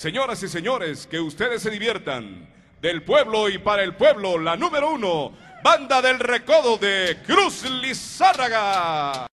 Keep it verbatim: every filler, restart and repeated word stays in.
Señoras y señores, que ustedes se diviertan. Del pueblo y para el pueblo, la número uno, Banda del Recodo de Cruz Lizárraga.